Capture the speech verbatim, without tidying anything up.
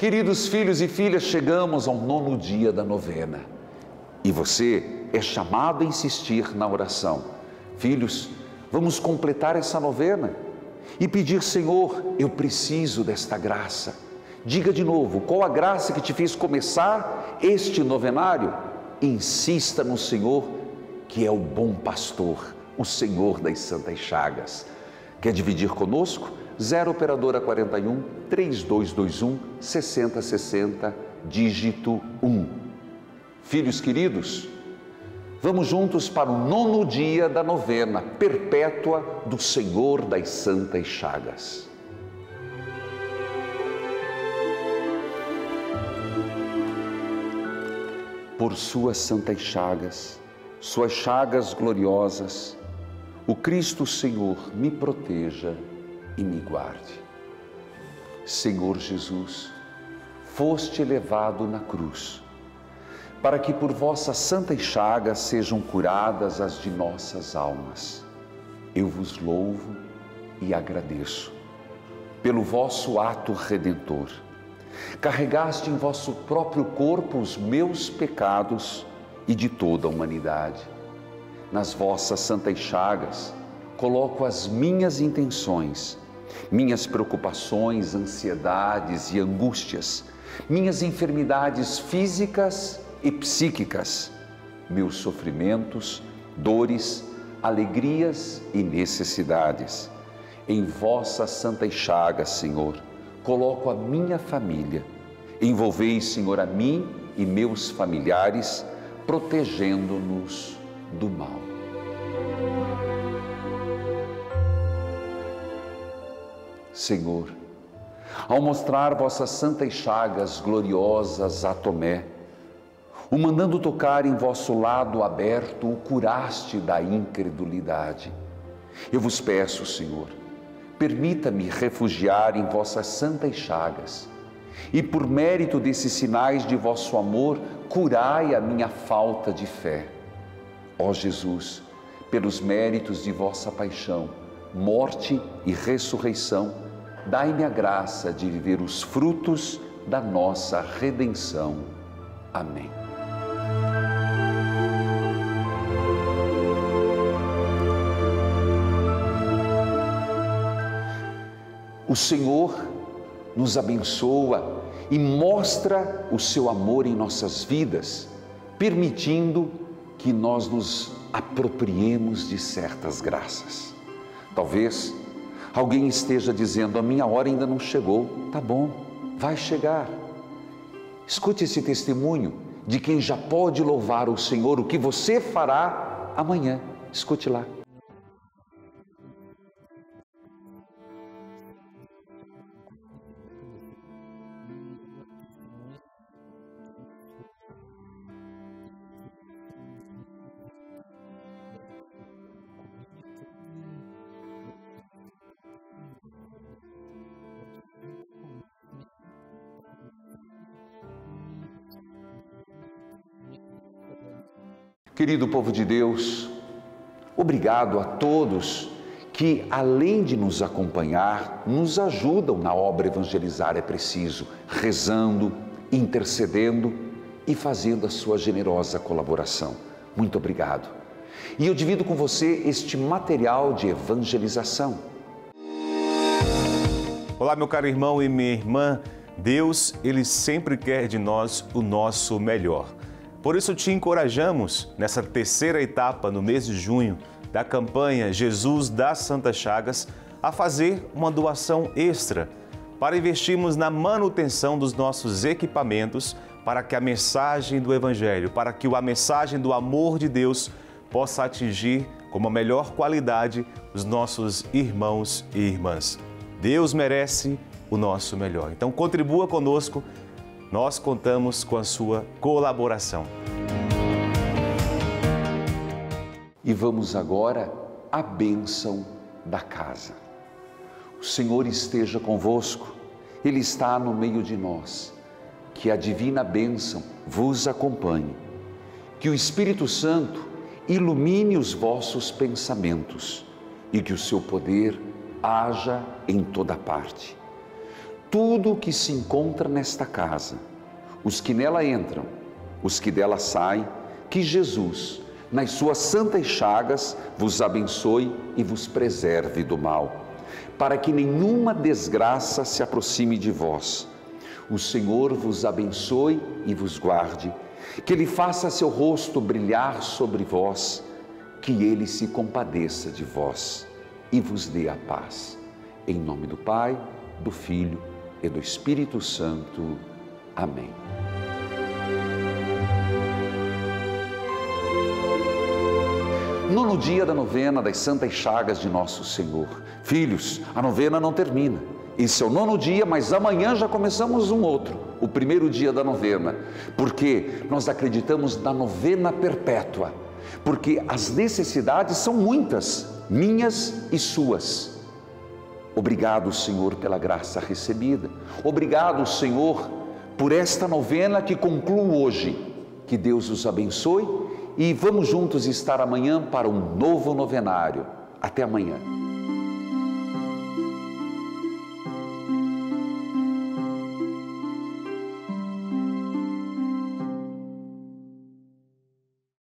Queridos filhos e filhas, chegamos ao nono dia da novena e você é chamado a insistir na oração. Filhos, vamos completar essa novena e pedir: Senhor, eu preciso desta graça. Diga de novo, qual a graça que te fez começar este novenário? Insista no Senhor, que é o bom pastor, o Senhor das Santas Chagas. Quer dividir conosco? zero operadora quarenta e um, trinta e dois vinte e um, sessenta sessenta, dígito um. Filhos queridos, vamos juntos para o nono dia da novena perpétua do Senhor das Santas Chagas. Por suas santas chagas, suas chagas gloriosas, o Cristo Senhor me proteja e me guarde. Senhor Jesus, foste levado na cruz, para que por vossas santas chagas sejam curadas as de nossas almas. Eu vos louvo e agradeço pelo vosso ato redentor. Carregaste em vosso próprio corpo os meus pecados e de toda a humanidade. Nas vossas santas chagas coloco as minhas intenções, minhas preocupações, ansiedades e angústias, minhas enfermidades físicas e psíquicas, meus sofrimentos, dores, alegrias e necessidades. Em vossas santas chagas, Senhor, coloco a minha família. Envolvei, Senhor, a mim e meus familiares, protegendo-nos do mal. Senhor, ao mostrar vossas santas chagas gloriosas a Tomé, o mandando tocar em vosso lado aberto, o curaste da incredulidade. Eu vos peço, Senhor, permita-me refugiar em vossas santas chagas e, por mérito desses sinais de vosso amor, curai a minha falta de fé. Ó Jesus, pelos méritos de vossa paixão, morte e ressurreição, dai-me a graça de viver os frutos da nossa redenção. Amém. O Senhor nos abençoa e mostra o seu amor em nossas vidas, permitindo que nós nos apropriemos de certas graças. Talvez alguém esteja dizendo: a minha hora ainda não chegou. Tá bom, vai chegar. Escute esse testemunho de quem já pode louvar o Senhor, o que você fará amanhã. Escute lá. Querido povo de Deus, obrigado a todos que, além de nos acompanhar, nos ajudam na obra Evangelizar é Preciso, rezando, intercedendo e fazendo a sua generosa colaboração. Muito obrigado. E eu divido com você este material de evangelização. Olá, meu caro irmão e minha irmã. Deus, Ele sempre quer de nós o nosso melhor. Por isso te encorajamos, nessa terceira etapa, no mês de junho, da campanha Jesus das Santas Chagas, a fazer uma doação extra para investirmos na manutenção dos nossos equipamentos, para que a mensagem do Evangelho, para que a mensagem do amor de Deus possa atingir com a melhor qualidade os nossos irmãos e irmãs. Deus merece o nosso melhor. Então contribua conosco. Nós contamos com a sua colaboração. E vamos agora à bênção da casa. O Senhor esteja convosco, Ele está no meio de nós. Que a divina bênção vos acompanhe. Que o Espírito Santo ilumine os vossos pensamentos e que o seu poder haja em toda parte. tudo o que se encontra nesta casa, os que nela entram, os que dela saem, que Jesus, nas suas santas chagas, vos abençoe e vos preserve do mal, para que nenhuma desgraça se aproxime de vós. O Senhor vos abençoe e vos guarde, que Ele faça seu rosto brilhar sobre vós, que Ele se compadeça de vós e vos dê a paz. Em nome do Pai, do Filho e do Espírito Santo. Amém. Nono dia da novena das Santas Chagas de Nosso Senhor. Filhos, a novena não termina. Esse é o nono dia, mas amanhã já começamos um outro, o primeiro dia da novena, porque nós acreditamos na novena perpétua, porque as necessidades são muitas, minhas e suas. Obrigado, Senhor, pela graça recebida. Obrigado, Senhor, por esta novena que concluo hoje. Que Deus os abençoe e vamos juntos estar amanhã para um novo novenário. Até amanhã.